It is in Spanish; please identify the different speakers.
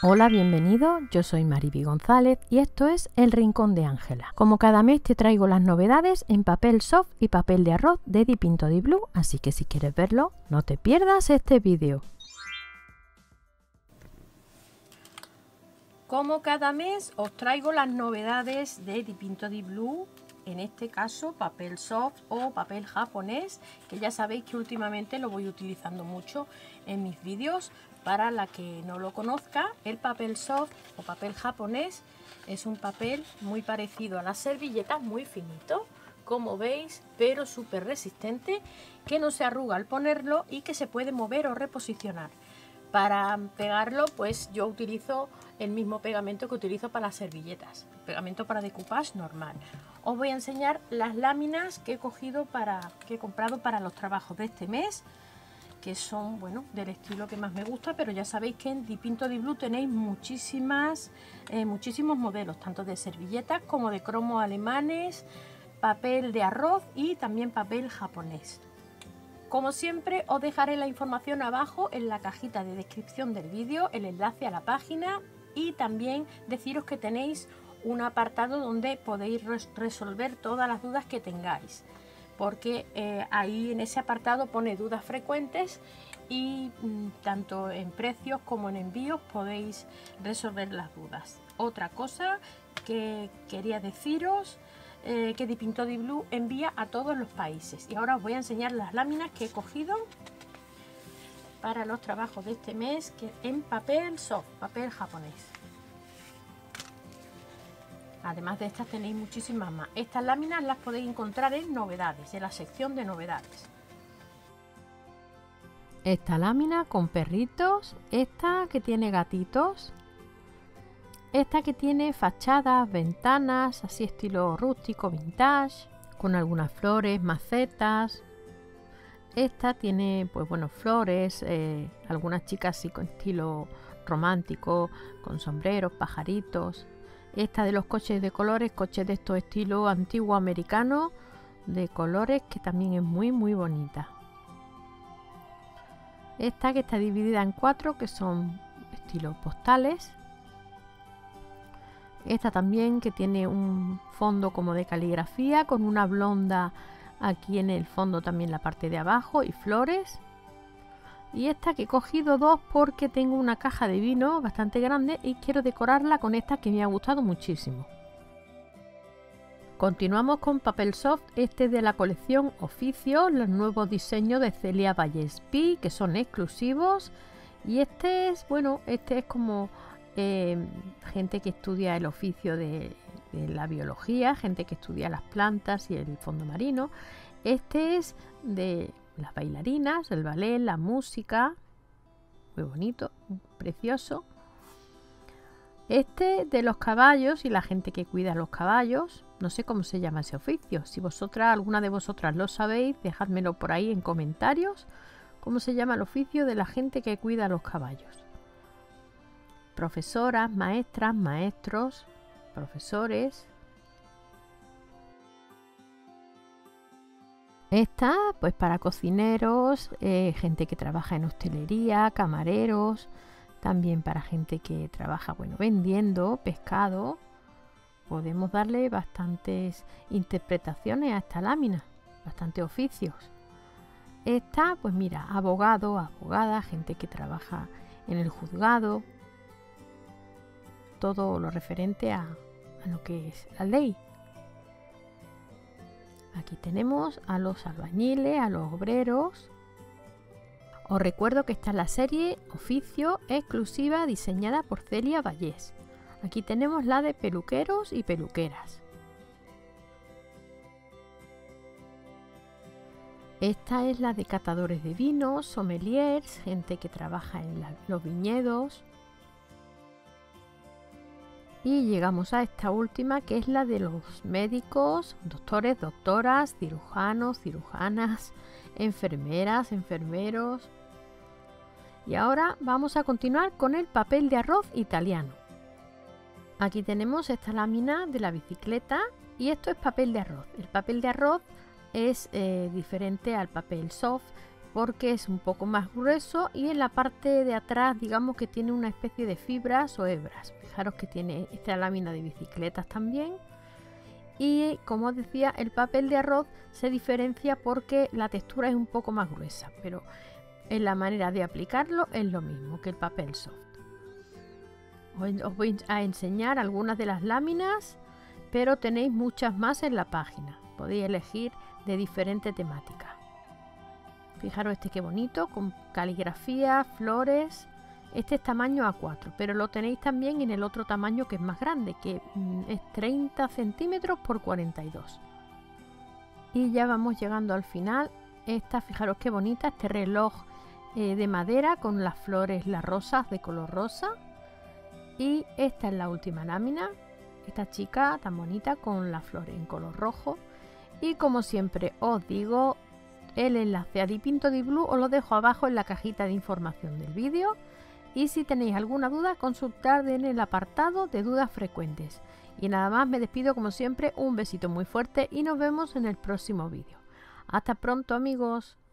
Speaker 1: Hola, bienvenido, yo soy Mariby González y esto es El Rincón de Ángela. Como cada mes te traigo las novedades en papel soft y papel de arroz de Dipinto Di Blu, así que si quieres verlo, no te pierdas este vídeo. Como cada mes os traigo las novedades de Dipinto Di Blu, en este caso papel soft o papel japonés, que ya sabéis que últimamente lo voy utilizando mucho en mis vídeos. Para la que no lo conozca, el papel soft o papel japonés es un papel muy parecido a las servilletas, muy finito, como veis, pero súper resistente, que no se arruga al ponerlo y que se puede mover o reposicionar. Para pegarlo, pues yo utilizo el mismo pegamento que utilizo para las servilletas, pegamento para decoupage normal. Os voy a enseñar las láminas que he comprado para los trabajos de este mes, que son, bueno, del estilo que más me gusta, pero ya sabéis que en Dipinto Di Blu tenéis muchísimos modelos, tanto de servilletas como de cromos alemanes, papel de arroz y también papel japonés. Como siempre, os dejaré la información abajo en la cajita de descripción del vídeo, el enlace a la página, y también deciros que tenéis un apartado donde podéis resolver todas las dudas que tengáis, porque ahí en ese apartado pone dudas frecuentes y tanto en precios como en envíos podéis resolver las dudas. Otra cosa que quería deciros, que Dipinto Di Blu envía a todos los países, y ahora os voy a enseñar las láminas que he cogido para los trabajos de este mes, que en papel soft, papel japonés. Además de estas tenéis muchísimas más. Estas láminas las podéis encontrar en novedades, en la sección de novedades. Esta lámina con perritos, esta que tiene gatitos, esta que tiene fachadas, ventanas, así estilo rústico, vintage, con algunas flores, macetas. Esta tiene, pues bueno, flores, algunas chicas así con estilo romántico, con sombreros, pajaritos. Esta de los coches de colores, coches de estos estilo antiguo americano, de colores, que también es muy bonita. Esta que está dividida en 4, que son estilos postales. Esta también que tiene un fondo como de caligrafía, con una blonda aquí en el fondo, también la parte de abajo, y flores. Y esta que he cogido 2 porque tengo una caja de vino bastante grande y quiero decorarla con esta que me ha gustado muchísimo. Continuamos con papel soft, este es de la colección Oficio, los nuevos diseños de Celia Vallespí, que son exclusivos. Y este es, bueno, este es como gente que estudia el oficio de la biología, gente que estudia las plantas y el fondo marino. Este es de las bailarinas, el ballet, la música, muy bonito, precioso. Este de los caballos y la gente que cuida los caballos, no sé cómo se llama ese oficio. Si alguna de vosotras lo sabéis, dejádmelo por ahí en comentarios, cómo se llama el oficio de la gente que cuida los caballos. Profesoras, maestras, maestros, profesores. Esta, pues para cocineros, gente que trabaja en hostelería, camareros, también para gente que trabaja, bueno, vendiendo pescado. Podemos darle bastantes interpretaciones a esta lámina, bastantes oficios. Esta, pues mira, abogado, abogada, gente que trabaja en el juzgado, todo lo referente a lo que es la ley. Aquí tenemos a los albañiles, a los obreros. Os recuerdo que esta es la serie Oficio exclusiva diseñada por Celia Vallés. Aquí tenemos la de peluqueros y peluqueras. Esta es la de catadores de vinos, sommeliers, gente que trabaja en los viñedos. Y llegamos a esta última, que es la de los médicos, doctores, doctoras, cirujanos, cirujanas, enfermeras, enfermeros. Y ahora vamos a continuar con el papel de arroz italiano. Aquí tenemos esta lámina de la bicicleta y esto es papel de arroz. El papel de arroz es diferente al papel soft, porque es un poco más grueso y en la parte de atrás digamos que tiene una especie de fibras o hebras. Fijaros que tiene esta lámina de bicicletas también. Y como os decía, el papel de arroz se diferencia porque la textura es un poco más gruesa, pero en la manera de aplicarlo es lo mismo que el papel soft. Os voy a enseñar algunas de las láminas, pero tenéis muchas más en la página. Podéis elegir de diferente temática. Fijaros este qué bonito, con caligrafía, flores. Este es tamaño A4, pero lo tenéis también en el otro tamaño que es más grande, que es 30 centímetros por 42. Y ya vamos llegando al final. Fijaros qué bonita, este reloj de madera con las flores, las rosas de color rosa. Y esta es la última lámina, esta chica tan bonita con las flores en color rojo. Y como siempre os digo, el enlace a Dipinto Di Blu os lo dejo abajo en la cajita de información del vídeo. Y si tenéis alguna duda, consultad en el apartado de dudas frecuentes. Y nada más, me despido como siempre, un besito muy fuerte y nos vemos en el próximo vídeo. Hasta pronto, amigos.